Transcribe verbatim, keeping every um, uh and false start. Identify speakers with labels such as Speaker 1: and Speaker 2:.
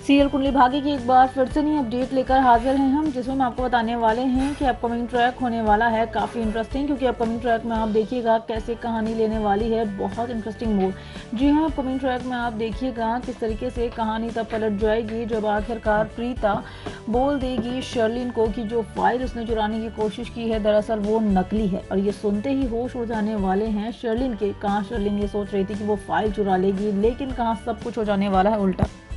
Speaker 1: Serial Kundali Bhagya की एक बार फिर से नई अपडेट लेकर हाजिर हैं हम, जिसमें हम आपको बताने वाले हैं कि अपकमिंग ट्रैक होने वाला है काफ़ी इंटरेस्टिंग, क्योंकि अपकमिंग ट्रैक में आप देखिएगा कैसे कहानी लेने वाली है बहुत इंटरेस्टिंग मोड। जी हाँ, अपकमिंग ट्रैक में आप देखिएगा किस तरीके से कहानी तब पलट जाएगी जब आखिरकार प्रीता बोल देगी शर्लिन को कि जो फाइल उसने चुराने की कोशिश की है दरअसल वो नकली है। और ये सुनते ही होश उड़ जाने वाले हैं शर्लिन के। कहाँ शर्लिन ये सोच रही थी कि वो फाइल चुरा लेगी, लेकिन कहाँ सब कुछ हो जाने वाला है उल्टा।